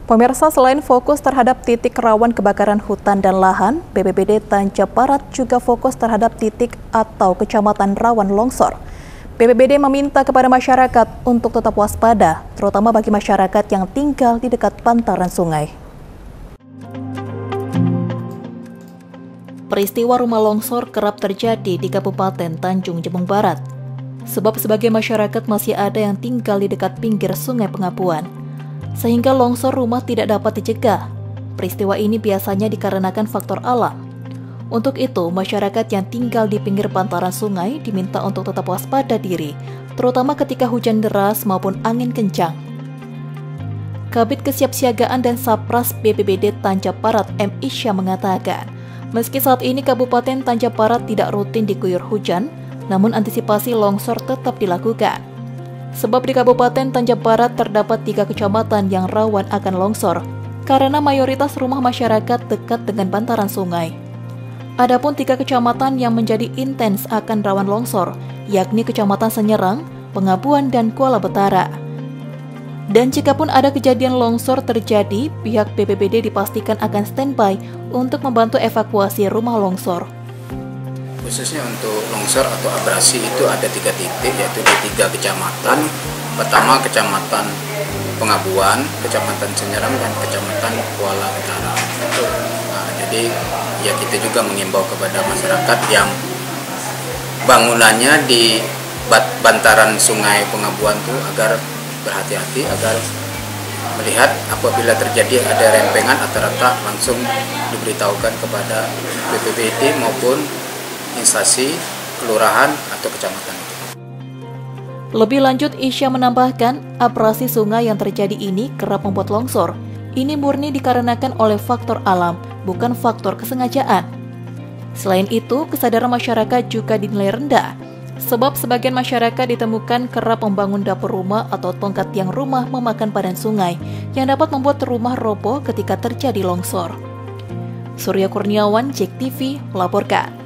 Pemirsa, selain fokus terhadap titik rawan kebakaran hutan dan lahan, BPBD Tanjab Barat juga fokus terhadap titik atau kecamatan rawan longsor. BPBD meminta kepada masyarakat untuk tetap waspada, terutama bagi masyarakat yang tinggal di dekat bantaran sungai. Peristiwa rumah longsor kerap terjadi di Kabupaten Tanjung Jabung Barat, sebab sebagai masyarakat masih ada yang tinggal di dekat pinggir Sungai Pengapuan, sehingga longsor rumah tidak dapat dicegah. Peristiwa ini biasanya dikarenakan faktor alam. Untuk itu, masyarakat yang tinggal di pinggir bantaran sungai diminta untuk tetap waspada diri, terutama ketika hujan deras maupun angin kencang. Kabid Kesiapsiagaan dan Sapras BPBD Tanjab Barat M. Isya mengatakan, meski saat ini Kabupaten Tanjab Barat tidak rutin diguyur hujan, namun antisipasi longsor tetap dilakukan. Sebab di Kabupaten Tanjab Barat terdapat 3 kecamatan yang rawan akan longsor, karena mayoritas rumah masyarakat dekat dengan bantaran sungai. Adapun 3 kecamatan yang menjadi intens akan rawan longsor, yakni Kecamatan Senyerang, Pengapuan, dan Kuala Betara. Dan jikapun ada kejadian longsor terjadi, pihak BPBD dipastikan akan standby untuk membantu evakuasi rumah longsor. Khususnya untuk longsor atau abrasi itu ada 3 titik, yaitu di 3 kecamatan. Pertama Kecamatan Pengapuan, Kecamatan Senyerang, dan Kecamatan Kuala Betara. Nah, jadi ya kita juga mengimbau kepada masyarakat yang bangunannya di bantaran Sungai Pengapuan itu agar berhati-hati, agar melihat apabila terjadi ada rempengan atau retak langsung diberitahukan kepada BPBD maupun instansi kelurahan atau kecamatan. Lebih lanjut, Isya menambahkan, abrasi sungai yang terjadi ini kerap membuat longsor. Ini murni dikarenakan oleh faktor alam, bukan faktor kesengajaan. Selain itu, kesadaran masyarakat juga dinilai rendah, sebab sebagian masyarakat ditemukan kerap membangun dapur rumah atau tongkat tiang rumah memakan badan sungai, yang dapat membuat rumah roboh ketika terjadi longsor. Surya Kurniawan, JEK TV, melaporkan.